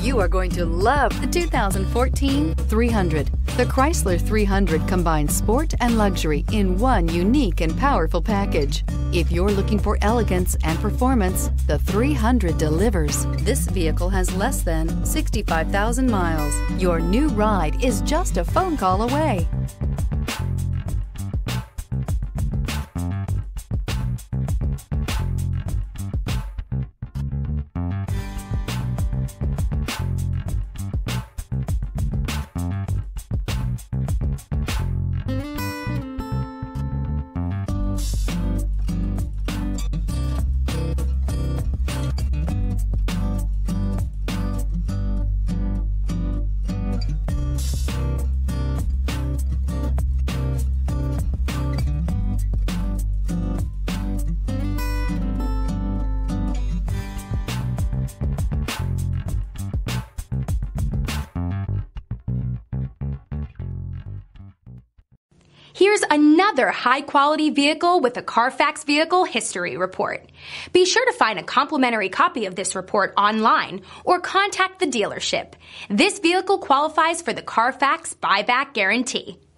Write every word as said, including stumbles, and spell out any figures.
You are going to love the two thousand fourteen three hundred. The Chrysler three hundred combines sport and luxury in one unique and powerful package. If you're looking for elegance and performance, the three hundred delivers. This vehicle has less than sixty-five thousand miles. Your new ride is just a phone call away. Here's another high-quality vehicle with a Carfax Vehicle History Report. Be sure to find a complimentary copy of this report online or contact the dealership. This vehicle qualifies for the Carfax Buyback Guarantee.